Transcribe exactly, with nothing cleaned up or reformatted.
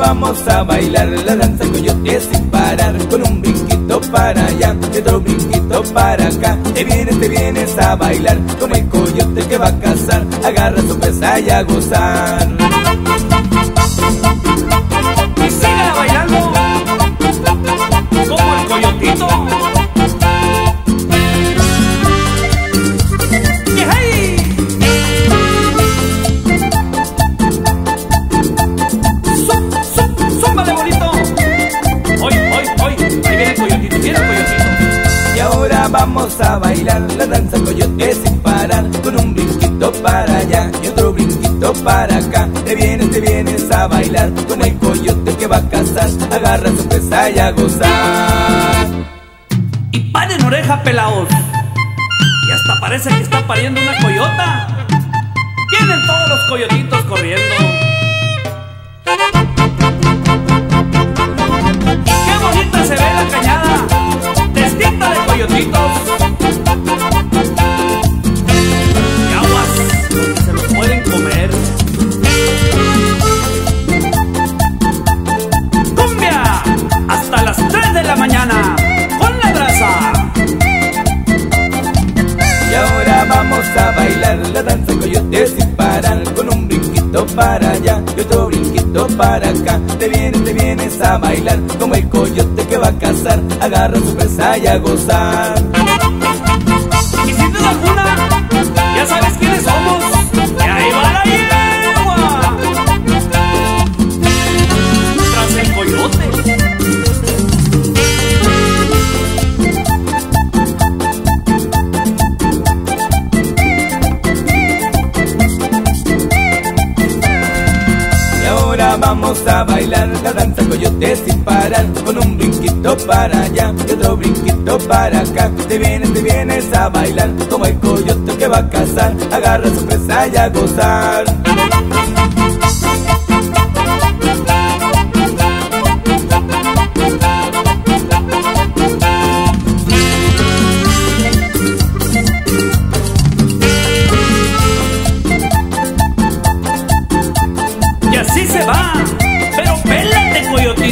vamos a bailar la danza coyote sin parar, con un brinquito para allá y otro brinquito para acá. Te vienes, te vienes a bailar como el coyote que va a cazar. Agarra su pesa y a gozar. Y siga bailando como el coyotito. Vamos a bailar la danza coyote sin parar, con un brinquito para allá y otro brinquito para acá. Te vienes, te vienes a bailar con el coyote que va a cazar. Agarra su pesa y a gozar. Y paren oreja, pelaos. Y hasta parece que está pariendo una coyota. Vienen todos los coyotitos corriendo. Y qué bonita se ve la cañada, distinta de coyotitos. Y aguas, porque se los pueden comer. ¡Cumbia! Hasta las tres de la mañana con la brasa. Y ahora vamos a bailar la danza coyote sin parar, con un brinquito para allá y otro brinquito para acá. Te vienes, te vienes a bailar como el coyote que va a cazar. Agarra su presa y a gozar. Y sin duda alguna, ya sabes quiénes somos. Y ahí va la yegua tras el coyote. Vamos a bailar la danza coyote sin parar, con un brinquito para allá y otro brinquito para acá. Te vienes, te vienes a bailar como el coyote que va a cazar. Agarra su presa y a gozar. Y así se va, pero pélate, coyote.